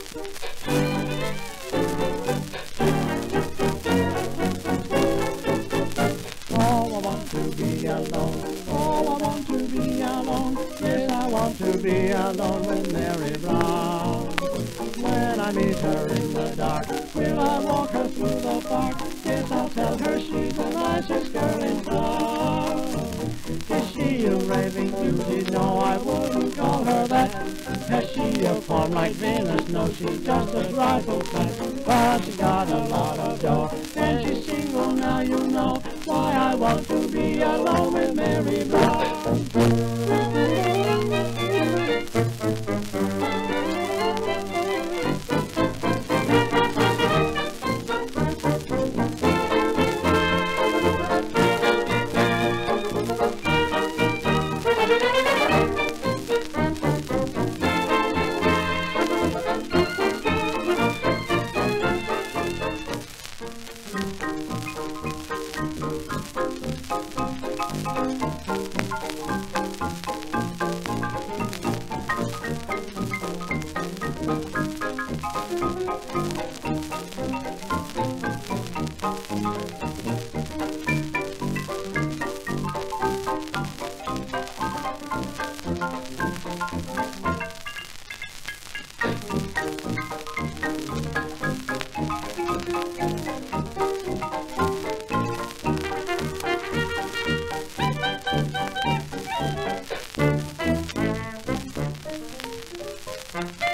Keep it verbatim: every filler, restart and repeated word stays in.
Oh, I want to be alone. Oh, I want to be alone. Yes, I want to be alone with Mary Brown. When I meet her in the dark, will I walk her through the park? Yes, I'll tell her she's the nicest girl in town. Is she a raving beauty? No, I wouldn't call her that. Has she a form like Venus? No, she's just a trifle fat. But she's got a lot of dough, and she's single now, you know why I want to be alone with Mary Brown. Thank you.